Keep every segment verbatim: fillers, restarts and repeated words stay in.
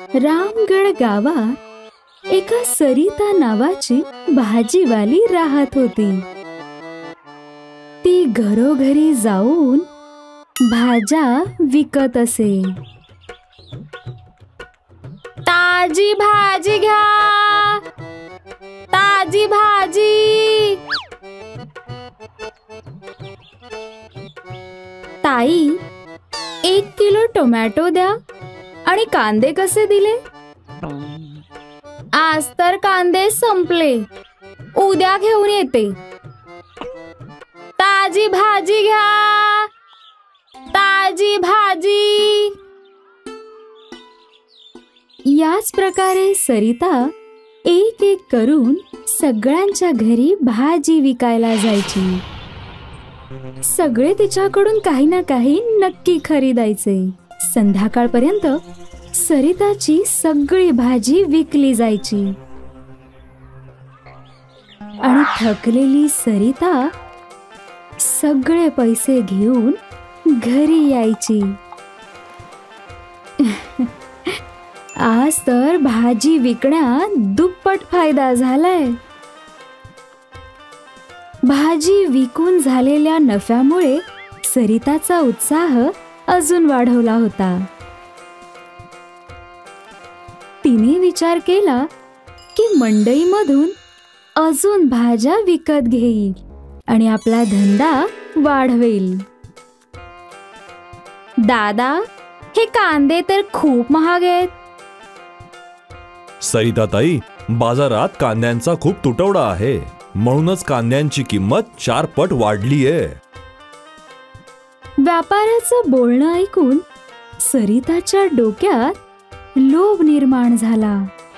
रामगड गावात एका सरिता नावाची भाजीवाली राहत होती. ती घरोघरी जाऊन भाज्या विकत असे. ताजी भाजी घ्या, ताजी भाजी. ताई, एक किलो टोमॅटो द्या आणि कांदे कसे दिले? आज तर कांदे संपले, उद्या घेऊन येते. ताजी भाजी घ्या, ताजी भाजी. याच प्रकारे सरिता एक एक करून सगळ्यांच्या घरी भाजी विकायला जायची. सगळे तिच्याकडून काही ना काही नक्की खरीदायचे. संध्याकाळपर्यंत सरिताची सगळी भाजी विकली जायची आणि थकलेली सरिता सगळे पैसे घेऊन घरी यायची. आज तर भाजी विकण्यात दुप्पट फायदा झालाय. भाजी विकून झालेल्या नफ्यामुळे सरिताचा उत्साह अजून वाढवला होता. तिने विचार केला की मंडईमधून अजून भाज्या विकत घेईल आणि आपला धंदा वाढवेल. दादा, हे कांदे तर खूप महाग आहेत. सरिता ताई, बाजारात कांद्यांचा खूप तुटवडा आहे, म्हणूनच कांद्यांची किंमत चार पट वाढली आहे. व्यापाऱ्याचं बोलणं ऐकून सरिताच्या डोक्यात लोभ निर्माण झाला.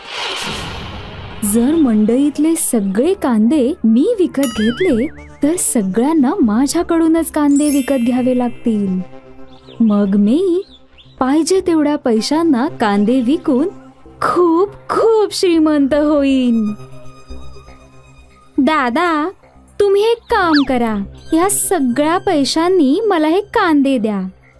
जर मंडईतले सगळे कांदे मी विकत घेतले तर सगळ्यांना माझ्याकडूनच कांदे विकत घ्यावे लागतील. मग मी पाहिजे तेवढ्या पैशांना कांदे विकून खूप खूप श्रीमंत होईन. दादा, तुम्ही एक काम करा, या सगळ्या पैशांनी मला हे कांदे द्या.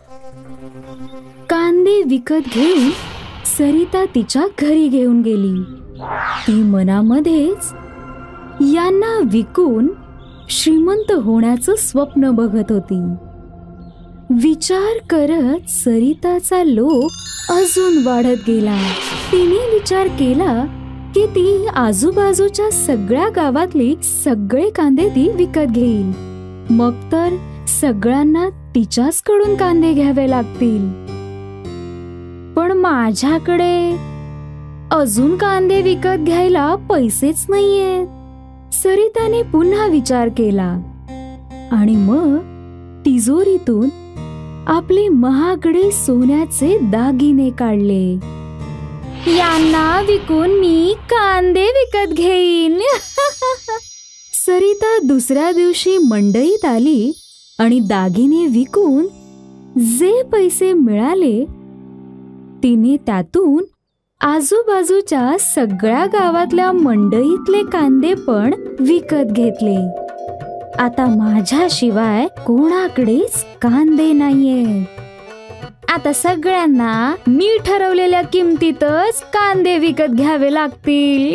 कांदे विकत घेऊन सरिता तिच्या घरी घेऊन गेली. ती मनामध्येच यांना विकून श्रीमंत होण्याचं स्वप्न बघत होती. विचार करत सरिताचा लोभ अजून वाढत गेला. तिने विचार केला की ती आजूबाजूच्या सगळ्या गावातली सगळे कांदे ती विकत घेईल. मग तर सगळ्यांना तिच्याच कडून कांदे घ्यावे लागतील. पण माझ्याकडे अजून कांदे विकत घ्यायला पैसेच नाहीयेत. सरिताने पुन्हा विचार केला आणि मग तिजोरीतून आपले महागडे सोन्याचे दागिने काढले. यांना विकून मी कांदे विकत घेईन. सरिता दुसऱ्या दिवशी मंडईत आली आणि दागिने विकून जे पैसे मिळाले तिने त्यातून आजूबाजूच्या सगळ्या गावातल्या मंडईतले कांदे पण विकत घेतले. आता माझ्याशिवाय कोणाकडेच कांदे नाहीये. आता सगळ्यांना मी ठरवलेल्या किमतीतच कांदे विकत घ्यावे लागतील.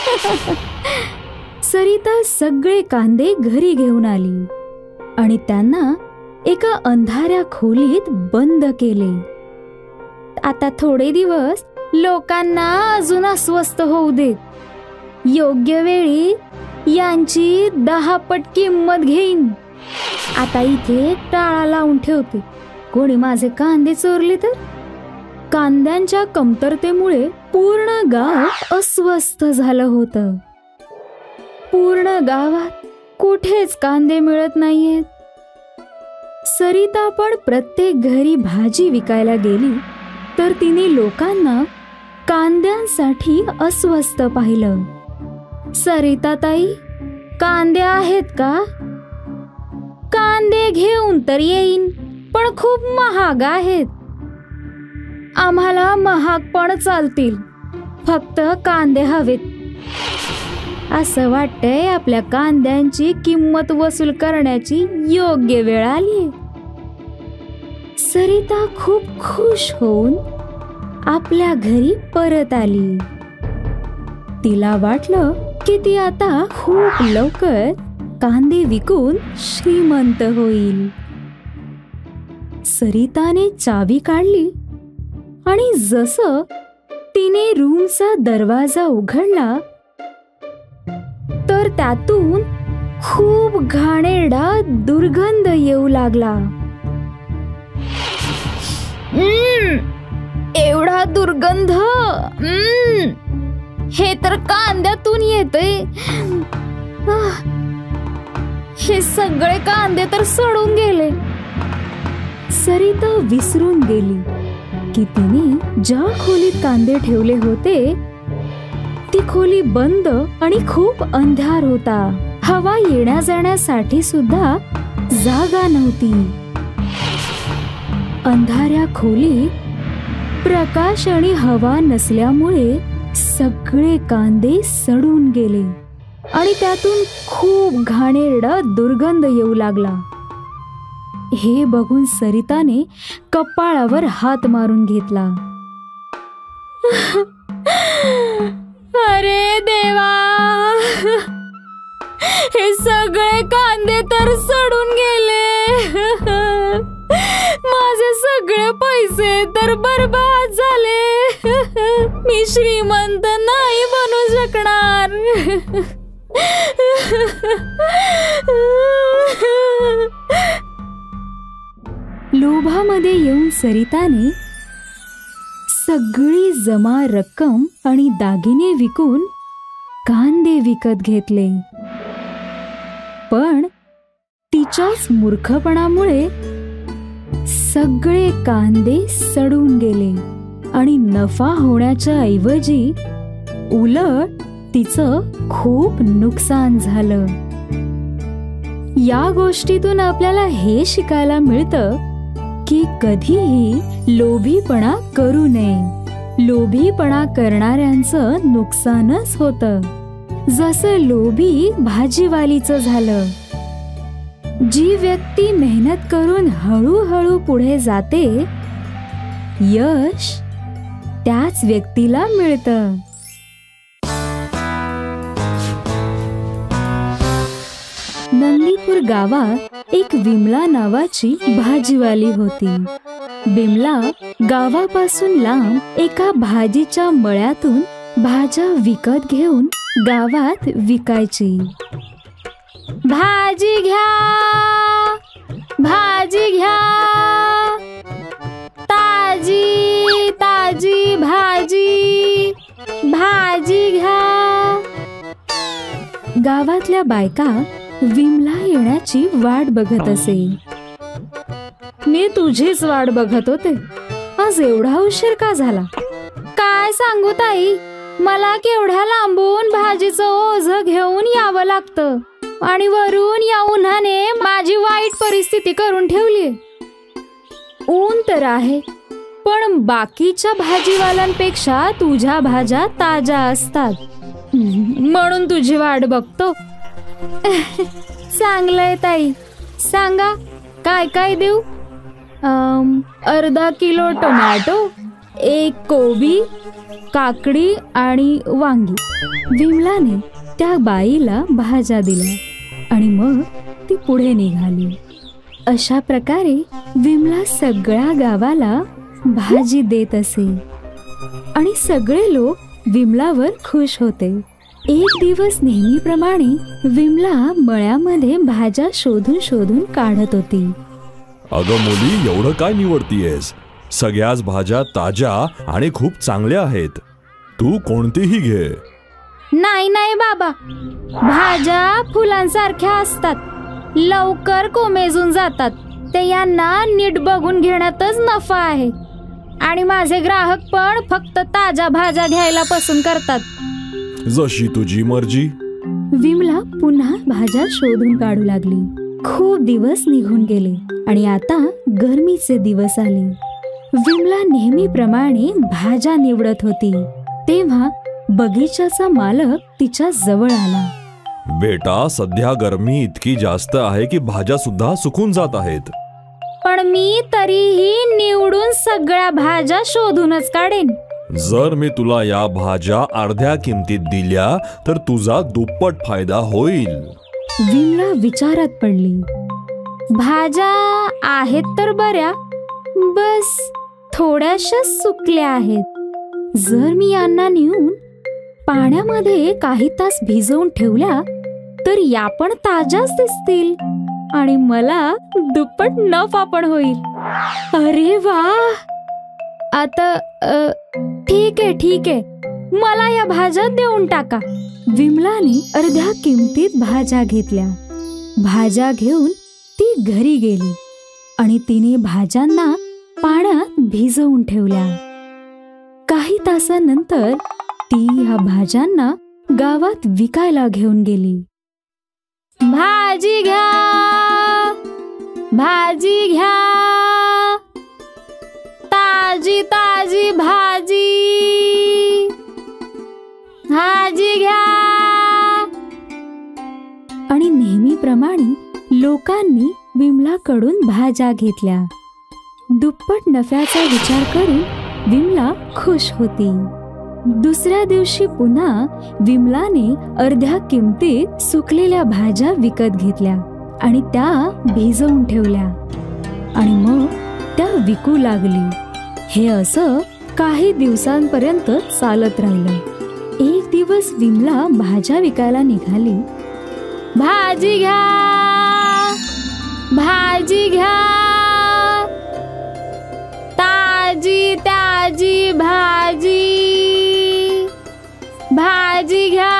सरिता सगळे कांदे घरी घेऊन आली आणि त्यांना एका अंधाऱ्या खोलीत बंद केले. आता थोडे दिवस लोकांना अजून अस्वस्थ होऊ देत. योग्य वेळी यांची दहा पट किंमत घेईन. आता इथे टाळा लावून ठेवते. कोणी माझे कांदे चोरले तर? कांद्यांच्या कमतरतेमुळे पूर्ण गाव अस्वस्थ झालं होतं. पूर्ण गावात कुठेच कांदे मिळत नाहीयेत. सरिता पण प्रत्येक घरी भाजी विकायला गेली तर तिने लोकांना कांद्यांसाठी अस्वस्थ पाहिलं. सरिता ताई, कांदे आहेत का? कांदे घेऊन तर येईन, पण खूप महाग आहेत. आम्हाला महाग पण चालतील, फक्त कांदे हवेत. असं वाटतंय आपल्या कांद्यांची किंमत वसूल करण्याची योग्य वेळ आली. सरिता खूप खुश होऊन आपल्या घरी परत आली. तिला वाटलं की ती आता खूप लवकर कांदे विकून श्रीमंत होईल. सरिताने चावी काढली आणि जसं तिने रूमचा दरवाजा उघडला तर त्यातून खूप घाणेरडा दुर्गंध येऊ लागला. एवढा दुर्गंध! हे तर कांद्यातून येतंय. हे सगळे कांदे तर सडून गेले. सरिता विसरून गेली की तिने ज्या खोलीत कांदे ठेवले होते ती खोली बंद आणि खूप अंधार होता. हवा येण्या जाण्यासाठी सुद्धा जागा नव्हती. अंधाऱ्या खोलीत प्रकाश आणि हवा नसल्यामुळे सगळे कांदे सडून गेले आणि त्यातून खूप घाणेरडा दुर्गंध येऊ लागला. हे बघून सरिताने कपाळावर हात मारून घेतला. अरे देवा, हे सगळे कांदे तर सडून गेले. माझे सगळे पैसे तर बर्बाद झाले. मी श्रीमंत नाही बनू शकणार. लोभामध्ये येऊन सरिताने सगळी जमा रक्कम आणि दागिने विकून कांदे विकत घेतले. पण तिच्याच मूर्खपणामुळे सगळे कांदे सडून गेले आणि नफा होण्याच्या ऐवजी उलट तिचं खूप नुकसान झालं. या गोष्टीतून आपल्याला हे शिकायला मिळतं की कधीही लोभीपणा करू नये. लोभीपणा करणाऱ्यांचं नुकसानच होतं, जसं लोभी भाजीवालीचं झालं. जी व्यक्ती मेहनत करून हळूहळू पुढे जाते, यश त्याच व्यक्तीला मिळतं. नंदीपूर गावात एक विमला नावाची भाजीवाली होती. बिमला गावापासून लांब एका भाजीच्या मळ्यातून भाज्या विकत घेऊन गावात विकायची. भाजी घ्या, भाजी घ्या, ताजी ताजी भाजी, भाजी घ्या. गावातल्या बायका विमला येण्याची वाट बघत असे. मी तुझीच वाट बघत होते. आज एवढा उशीर का झाला? काय सांगू ताई, मला केवढ्या लांबून भाजीचं ओझं घेऊन यावं लागतं आणि वरून या उन्हाने माझी वाईट परिस्थिती करून ठेवली. ऊन तर आहे, पण बाकीच्या भाजीवाल्यांपेक्षा तुझ्या भाज्या ताज्या असतात, म्हणून तुझी वाट बघतो. चांगलंय ताई, सांगा काय काय देऊ? अर्धा किलो टोमॅटो, एक कोबी, काकडी आणि वांगी. विमलाने त्या बाईला भाज्या दिल्या आणि मग ती पुढे निघाली. अशा प्रकारे विमला सगळ्या गावाला भाजी देत असे आणि सगळे लोक विमलावर खुश होते. एक दिवस नेहमीप्रमाणे विमला मळ्यामध्ये भाज्या शोधून शोधून काढत होती. अगं मुली, एवढं काय निवडतीयेस? सगळ्याच भाज्या ताज्या आणि खूप चांगल्या आहेत. तू कोणतीही घे. नाही नाही बाबा, भाज्या फुलांसारख्या असतात, लवकर कोमेजून जातात. ते यांना नीट बघून घेण्यातच नफा आहे आणि माझे ग्राहक पण फक्त ताज्या भाज्या घ्यायला पसंत करतात. जशी तुझी मर्जी. विमला पुन्हा भाज्या शोधून काढू लागली. खूप दिवस निघून गेले आणि आता गरमीचे दिवस आले. विमला नेहमीप्रमाणे भाज्या निवडत होती तेव्हा बगीचाचा मालक तिच्या जवळ आला. बेटा, सध्या गरमी इतकी जास्त आहे की भाज्या सुद्धा सुकून जात आहेत. पण मी तरीही निवडून सगळ्या भाज्या शोधूनच काढेन. जर मी तुला या भाज्या अर्ध्या किमतीत दिल्या तर तुझा दुप्पट फायदा होईल. विमला विचारात पडली. भाज्या आहेत तर बऱ्या, बस थोड्याशा सुकल्या आहेत. जर मी यांना नेऊन पाण्यामध्ये काही तास भिजवून ठेवल्या तर या पण ताज्याच दिसतील आणि मला दुप्पट नफा पण होईल. अरे वा, आता ठीक आहे ठीक आहे, मला या भाज्या देऊन टाका. विमलाने अर्ध्या किमतीत भाज्या घेतल्या. भाज्या घेऊन ती घरी गेली आणि तिने भाज्यांना पाण्यात भिजवून ठेवल्या. काही तासानंतर ती ह्या भाज्यांना गावात विकायला घेऊन गेली. भाजी घ्या, भाजी घ्या, ताजी ताजी भाजी, भाजी घ्या. आणि नेहमीप्रमाणे लोकांनी विमलाकडून भाज्या घेतल्या. दुप्पट नफ्याचा विचार करून विमला खुश होती. दुसऱ्या दिवशी पुन्हा विमलाने अर्ध्या किमतीत सुकलेल्या भाज्या विकत घेतल्या आणि त्या भिजवून ठेवल्या आणि मग त्या विकू लागली. हे असं काही दिवसांपर्यंत चालत राहिलं. एक दिवस विमला भाज्या विकायला निघाली. भाजी घ्या, भाजी घ्या, ताजी ताजी भाजी, भाजी घ्या.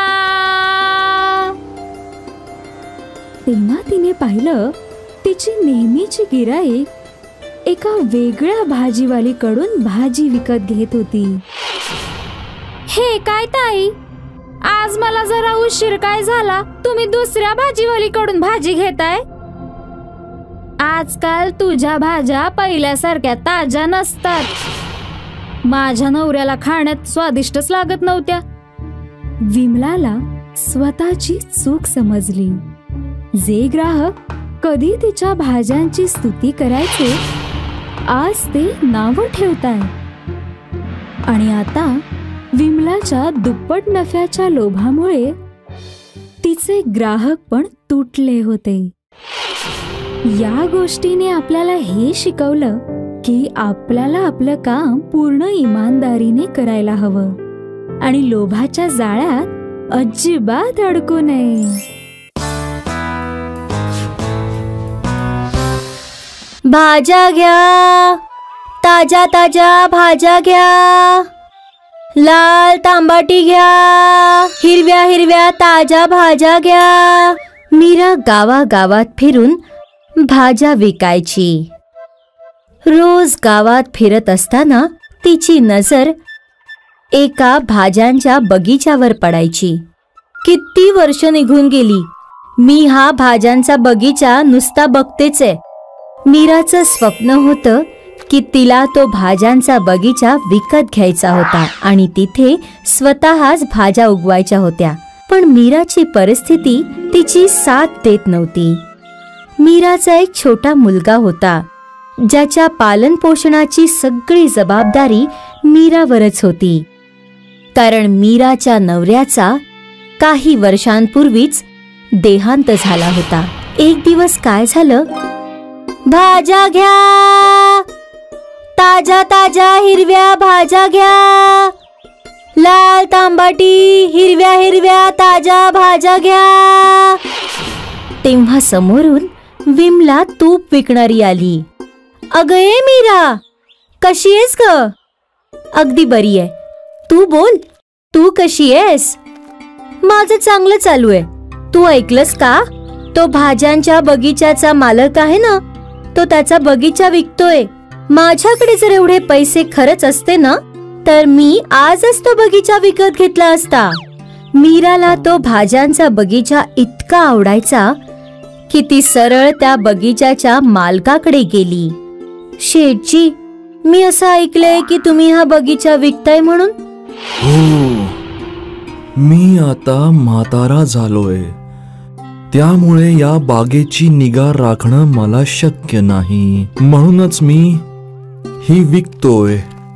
तेव्हा तिने पाहिलं तिची नेहमीची गिऱ्हाईक एका वेगळ्या भाजीवालीकडून भाजी विकत घेत होती. हे काय ताई, आज मला जरा उशीर काय झाला, तुम्ही दुसऱ्या भाजीवालीकडून भाजी घेताय? आजकाल तुझ्या भाज्या पहिल्यासारख्या ताज्या नसतात. माझ्या नवऱ्याला खाण्यात स्वादिष्टच लागत नव्हत्या. विमलाला स्वतःची चूक समजली. जे ग्राहक कधी तिच्या भाज्यांची स्तुती करायचे, आज ते नाव ठेवताय. आणि आता विमलाच्या दुप्पट नफ्याच्या लोभामुळे तिचे ग्राहक पण तुटले होते. या गोष्टीने आपल्याला हे शिकवलं की आपल्याला आपलं काम पूर्ण इमानदारीने करायला हवं आणि लोभाच्या जाळ्यात अजिबात अडकू नये. भाज्या घ्या, ताज्या ताज्या भाज्या घ्या, लाल तांबाटी घ्या, हिरव्या हिरव्या ताज्या भाज्या घ्या. मीरा गावागावात फिरून भाज्या विकायची. रोज गावात फिरत असताना तिची नजर एका भाज्यांच्या बगीच्यावर पडायची. किती वर्ष निघून गेली, मी हा भाज्यांचा बगीचा नुसता बघतेच आहे. मीराचं स्वप्न होतं की तिला तो भाज्यांचा बगीचा विकत घ्यायचा होता आणि तिथे स्वतःच भाज्या उगवायच्या होत्या. पण मीराची परिस्थिती तिची साथ देत नव्हती. मीराचा एक छोटा मुलगा होता ज्याच्या पालन पोषणाची सगळी जबाबदारी मीरावरच होती, कारण मीराच्या नवऱ्याचा काही वर्षांपूर्वीच देहांत झाला होता. एक दिवस काय झालं, भाज्या घ्या, ताज्या ताज्या हिरव्या भाज्या घ्या, लाल तांबाटी हिरव्या हिरव्या ताज्या भाज्या घ्या. तेव्हा समोरून विमला तूप विकणारी आली. अगं ए मीरा, कशी आहेस ग? अगदी बरी आहे. तू बोल, तू कशी आहेस? माझं चांगलं चालू आहे. तू ऐकलंस का, तो भाज्यांच्या बगीच्याचा मालक आहे ना, तो त्याचा बगीचा विकतोय. माझ्याकडे जर एवढे पैसे खरंच असते ना, तर मी आजच तो बगीचा विकत घेतला असता. मीराला तो भाज्यांचा बगीचा इतका आवडायचा की ती सरळ त्या बगीच्याच्या मालकाकडे गेली. शेठजी, मी असं ऐकलंय की तुम्ही हा बगीचा विकताय म्हणून. हो, मी आता म्हातारा झालोय. त्यामुळे या बागेची निगा राखणं मला शक्य नाही, म्हणूनच मी ही विकतोय.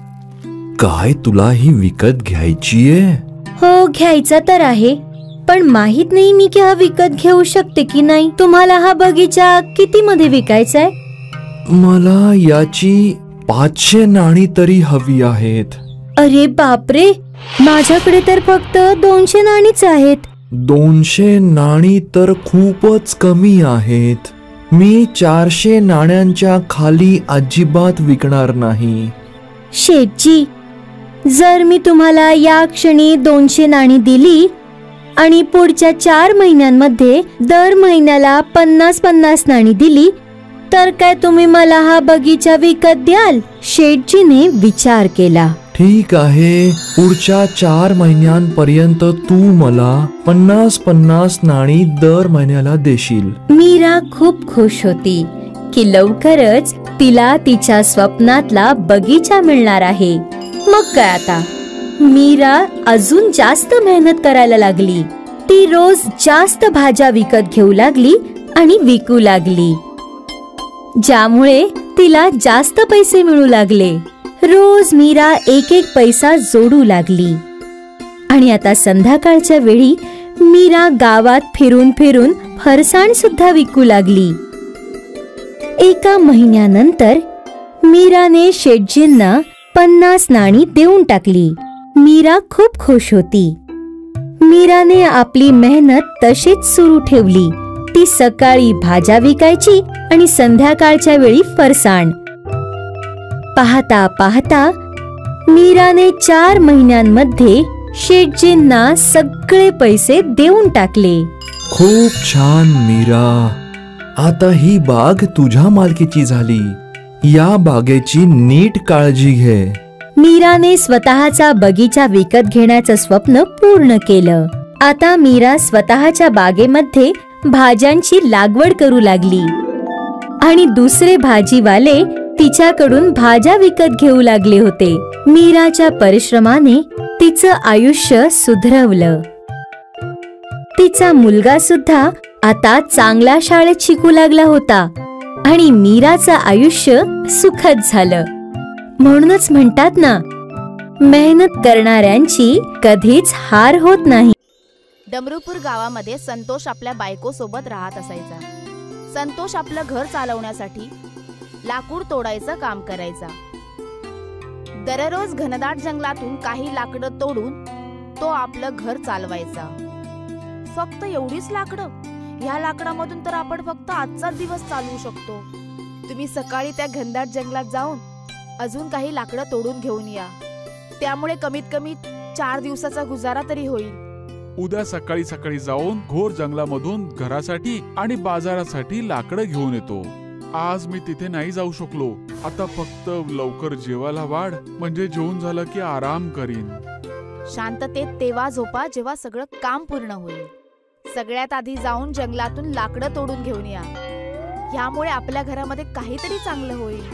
काय तुला ही विकत घ्यायचीये? हो, घ्यायचा तर आहे, पण माहित नाही मी की हा विकत घेऊ शकते की नाही. तुम्हाला हा बगीचा किती मध्ये विकायचाय? मला याची पाचशे नाणी तरी हवी आहेत. अरे बापरे, माझ्याकडे तर फक्त दोनशे नाणीच आहेत. दोनशे नाणी तर खूपच कमी आहेत. मी चारशे नाण्यांच्या खाली अजिबात विकणार नाही. शेठजी, जर मी तुम्हाला या क्षणी दोनशे नाणी दिली आणि पुढच्या चार महिन्यांमध्ये दर महिन्याला पन्नास पन्नास नाणी दिली तर काय तुम्ही मला हा बगीचा विकत द्याल? शेठजीने विचार केला. ठीक आहे, पुढच्या चार महिन्यांपर्यंत तू मला पन्नास पन्नास नाणी दर महिन्याला देशील. मीरा खूप खुश होती की लवकरच तिला तिच्या स्वप्नातला बगीचा मिळणार आहे. मग काय आता, मीरा अजून जास्त मेहनत करायला लागली. ती रोज जास्त भाज्या विकत घेऊ लागली आणि विकू लागली, ज्यामुळे तिला जास्त पैसे मिळू लागले. रोज मीरा एक एक पैसा जोडू लागली आणि आता संध्याकाळच्या वेळी मीरा गावात फिरून फिरून फरसाण सुद्धा विकू लागली. एका महिन्यानंतर मीराने शेठजींना पन्नास नाणी देऊन टाकली. मीरा खूप खुश होती. मीराने आपली मेहनत तशीच सुरू ठेवली. ती सकाळी भाज्या विकायची आणि संध्याकाळच्या वेळी फरसाण. पाहता पाहता मीराने चार महिन्यांमध्ये शेठजींना सगळे पैसे देऊन टाकले. खूप छान मीरा, आता ही बाग तुझ्या मालकीची झाली. या बागेची नीट काळजी घे. मीराने स्वतःचा बगीचा विकत घेण्याचं स्वप्न पूर्ण केलं. आता मीरा स्वतःच्या बागेमध्ये भाज्यांची लागवड करू लागली आणि दुसरे भाजीवाले तिच्याकडून भाज्या विकत घेऊ लागले होते. मीराच्या परिश्रमाने तिचं आयुष्य सुधरवलं. तिचा मुलगा सुद्धा आता चांगल्या शाळेत शिकू लागला होता आणि मीराचं आयुष्य सुखद झालं. म्हणूनच म्हणतात ना, मेहनत करणाऱ्यांची कधीच हार होत नाही. डमरूपूर गावामध्ये संतोष आपल्या बायको सोबत राहत असायचा. संतोष आपलं घर चालवण्यासाठी लाकूड तोडायचं काम करायचा. दररोज घनदाट जंगलातून काही लाकडं तोडून तो आपलं घर चालवायचा. फक्त एवढीच लाकडं? ह्या लाकडामधून तर आपण फक्त आजचा दिवस चालवू शकतो. तुम्ही सकाळी त्या घनदाट जंगलात जाऊन अजून काही लाकडं तोडून घेऊन या. त्यामुळे कमीत कमी चार दिवसाचा गुजारा तरी होईल. उद्या सकाळी सकाळी जाऊन घोर जंगलामधून घरासाठी आणि बाजारासाठी लाकडं घेऊन येतो. आज मी तिथे नाही जाऊ शकलो. आता फक्त लवकर जेवायला वाढ, म्हणजे जेवून झालं की आराम करीन. शांततेत तेव्हा झोपा जेव्हा सगळं काम पूर्ण होईल. सगळ्यात आधी जाऊन जंगलातून लाकडं तोडून घेऊन या. यामुळे आपल्या घरामध्ये काहीतरी चांगलं होईल.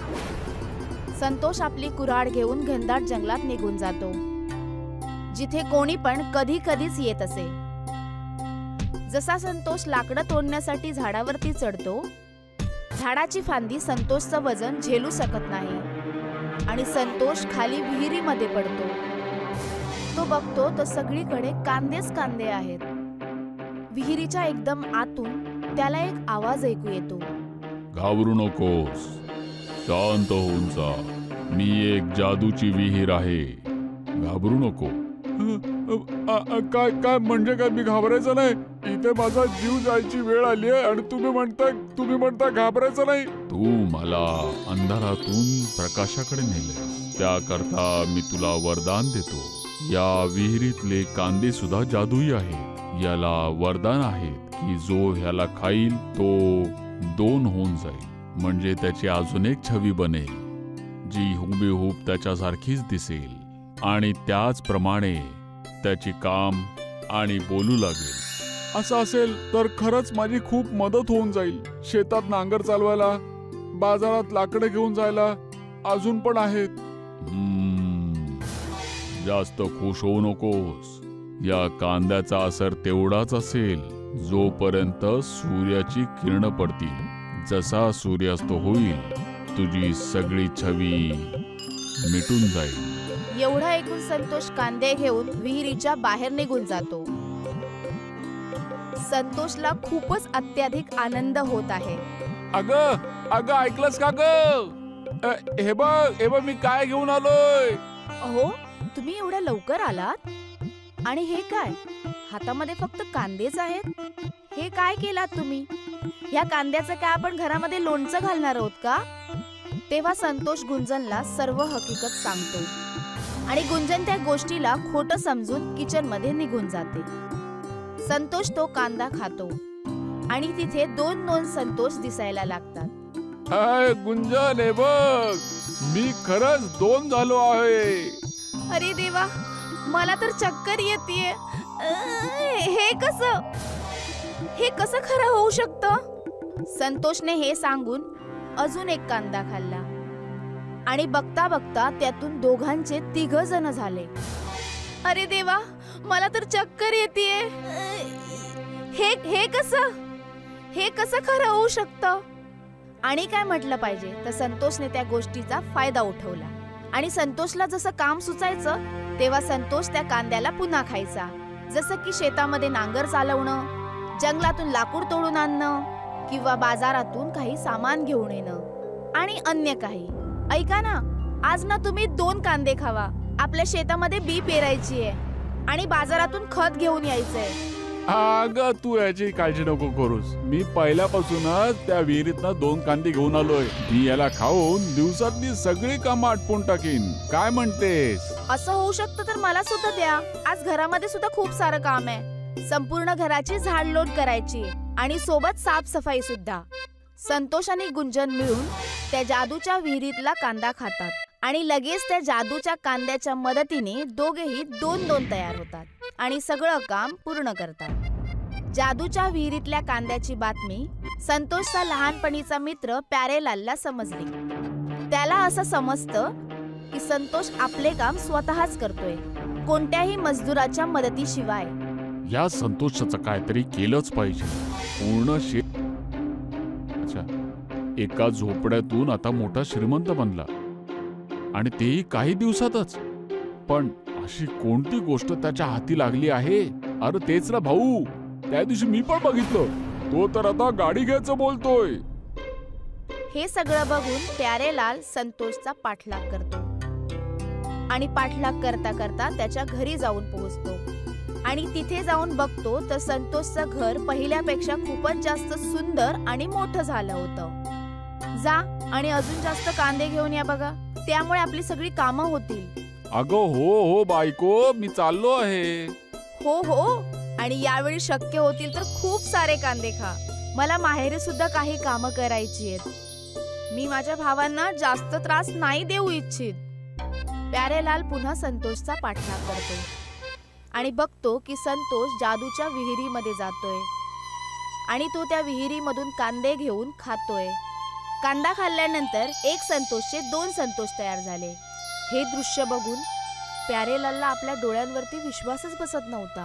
संतोष आपली कुऱ्हाड घेऊन घनदाट जंगलात निघून जातो, जिथे कोणी पण कधी कधीच येत असे. जसा संतोष लाकडं तोडण्यासाठी झाडावरती चढतो, झाडाची फांदी संतोषचं वजन झेलू शकत नाही आणि संतोष खाली विहिरीमध्ये पडतो. तो बघतो तर सगळीकडे कांदेच कांदे आहेत. विहिरीच्या एकदम आतून त्याला एक आवाज ऐकू येतो. घाबरू नकोस, शांत होऊन जा. मी एक जादूची विहीर आहे, घाबरू नको. काय काय म्हणजे काय? मी घाबरायचं नाही. इथे माझा जीव जायची वेळ आली आहे आणि तुम्ही म्हणताय तुम्ही म्हणता घाबरायचं नाही. तू मला अंधारातून प्रकाशाकडे नेले, त्याकरता मी तुला वरदान देतो. या विहिरीतले कांदे सुद्धा जादुई आहेत. याला वरदान आहे की जो ह्याला खाईल तो दोन होऊन जाईल, म्हणजे त्याची अजून एक छवी बनेल जी हुबेहूब त्याच्यासारखीच दिसेल आणि त्याचप्रमाणे त्याची काम आणि बोलू लागेल. असं असेल तर खरंच माझी खूप मदत होऊन जाईल. शेतात नांगर चालवायला, बाजारात लाकडं घेऊन जायला अजून पण आहेत. जास्त खुश होऊ नकोस. या कांद्याचा असर तेवढाच असेल जोपर्यंत सूर्याची किरण पडतील. जसा सूर्यास्त होईल तुझी सगळी छवी मिटून जाईल. एवढं ऐकून संतोष कांदे घेऊन विहिरीच्या बाहेर निघून जातो. संतोषला खूपच अत्याधिक आनंद होत आहे. अगं अगं ऐकलंस का ग? अ, हे बघ हे बघ मी काय घेऊन आलोय. अहो, तुम्ही एवढ्या लवकर आलात? आणि हे काय, हातामध्ये फक्त कांदेच आहेत? हे काय केलात तुम्ही? या कांद्याचं काय आपण घरामध्ये लोणचं घालणार आहोत का? तेव्हा संतोष गुंजनला सर्व हकीकत सांगतो आणि गुंजन त्या गोष्टीला खोटं समजून किचन मध्ये निघून जाते. संतोष तो कांदा खातो आणि तिथे दोन दोन संतोष दिसायला लागतात. हाय गुंजन, हे बघ मी खरंच दोन झालो आहे. अरे देवा, मला तर चक्कर येतेय. हे कसं हे कसं खरं होऊ शकतं? संतोषने हे सांगून अजून एक कांदा खाल्ला आणि बघता बघता त्यातून दोघांचे तिघ जण झाले. अरे देवा, मला तर चक्कर येतेय. हे हे कसं हे कसं खरं होऊ शकतं? आणि काय म्हटलं पाहिजे तर संतोषने त्या गोष्टीचा फायदा उठवला आणि संतोषला जसं काम सुचायचं तेव्हा संतोष त्या कांद्याला पुन्हा खायचा. जसं की शेतामध्ये नांगर चालवणं, जंगलातून लाकूड तोडून आणणं किंवा बाजारातून काही सामान घेऊन येणं आणि अन्य काही. ऐका ना, आज ना तुम्ही दोन कांदे खावा. आपल्या शेतामध्ये बी पेरायची आहे आणि बाजारातून खत घेऊन यायचंय. अगं तू याची काळजी नको करूस. मी पहिल्यापासूनच त्या विहिरीतनं दोन कांदे घेऊन आलोय. मी याला खाऊन दिवसातली सगळी कामं आटपून टाकीन. काय म्हणतेस? असं होऊ शकतं तर मला सुद्धा द्या. आज घरामध्ये सुद्धा खूप सारं काम आहे. संपूर्ण घराची झाडलोट करायची आणि सोबत साफसफाई सुद्धा. संतोष आणि गुंजन मिळून त्या जादूच्या विहिरीतला कांदा खातात आणि लगेच त्या जादूच्या कांद्याच्या मदतीने दोघेही दोन दोन तयार होतात आणि सगळं काम पूर्ण करतात. जादूच्या विहिरीतल्या कांद्याची बातमी संतोषचा लहानपणीचा मित्र प्यारेलालला समजली. त्याला असं समजतं की संतोष आपले काम स्वतःच करतोय, कोणत्याही मजदुराच्या मदतीशिवाय. या संतोषाचं काहीतरी केलंच पाहिजे. पूर्ण शे अच्छा एका झोपड्यातून आता मोठा श्रीमंत बनला आणि तेही काही दिवसातच. पण अशी कोणती गोष्ट त्याच्या हाती लागली आहे? अरे तेच ना भाऊ, त्या दिवशी मी पण बघितलं. तो तर आता गाडी घ्यायचं बोलतोय. हे सगळं बघून प्यारेलाल संतोषचा पाठलाग करतो आणि पाठलाग करता करता त्याच्या घरी जाऊन पोहोचतो आणि तिथे जाऊन बघतो तर संतोषचं घर पहिल्यापेक्षा खूपच जास्त सुंदर आणि मोठं झालं होतं. जा आणि अजून जास्त कांदे घेऊन या बघा, त्यामुळे आपली सगळी कामं होतील. अगं हो हो बायको, मी चाललो आहे. हो हो, आणि यावेळी शक्य होतील तर खूप सारे कांदे खा. मला माहेरी सुद्धा काही कामं करायची आहेत. मी माझ्या भावांना जास्त त्रास नाही देऊ इच्छित. प्यारेलाल पुन्हा संतोषचा पाठलाग करतो आणि बघतो की संतोष जादूच्या विहिरीमध्ये जातोय आणि तो त्या विहिरीमधून कांदे घेऊन खातोय. कांदा खाल्ल्यानंतर एक संतोषचे दोन संतोष तयार झाले. हे दृश्य बघून प्यारेलालला आपल्या डोळ्यांवरती विश्वासच बसत नव्हता.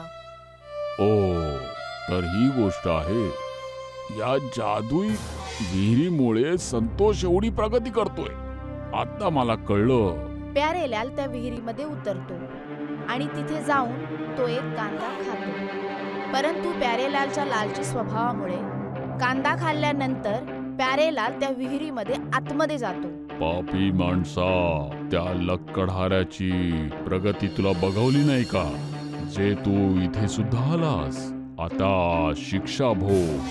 ओ, तर ही गोष्ट आहे. या जादुई विहिरीमुळे संतोष एवढी प्रगती करतोय. आता मला कळलं. प्यारेलाल त्या विहिरीमध्ये उतरतो आणि तिथे जाऊन तो एक कांदा खातो. परंतु प्यारेलालच्या लालची स्वभावामुळे कांदा खाल्ल्यानंतर प्यारेलाल त्या विहिरीमध्ये आतमध्ये जातो. पापी माणसा, त्या लक्कडहाऱ्याची प्रगती तुला बघवली नाही का? जे तू इथे सुद्धा आलास, आता शिक्षा भोग.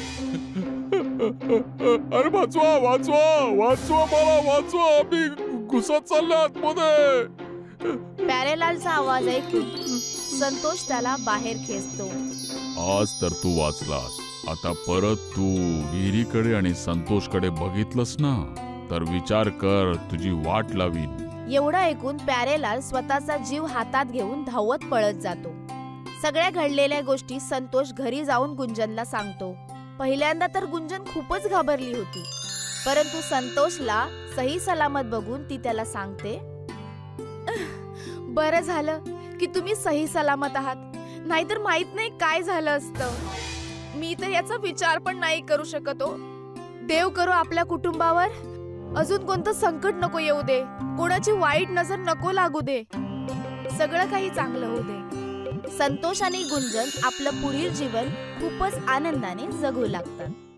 अरे वाचवा वाचवा वाचवा मला वाचवा, मी घुसत चाललो आतमध्ये. प्यारेलालचा आवाज ऐकून संतोष त्याला बाहेर खेचतो. आज तर तू वाचलास. आता परत तू विहिरीकडे आणि संतोषकडे बघितलंस ना, तर विचार कर, तुझी वाट लावीन. एवढं ऐकून प्यारेलाल स्वतःचा जीव हातात घेऊन धावत पळत जातो. सगळ्या घडलेल्या गोष्टी संतोष घरी जाऊन गुंजनला सांगतो. पहिल्यांदा तर गुंजन खूपच घाबरली होती, परंतु संतोषला सही सलामत बघून ती त्याला सांगते, बरं झालं की तुम्ही सही सलामत आहात, नाहीतर माहित नाही काय झालं असतं. मी तर याचा विचार पण नाही करू शकत हो. देव करो आपल्या कुटुंबावर अजून कोणतं संकट नको येऊ दे, कोणाची वाईट नजर नको लागू दे, सगळं काही चांगलं होऊ दे. संतोष आणि गुंजन आपलं पुढील जीवन खूपच आनंदाने जगू लागतात.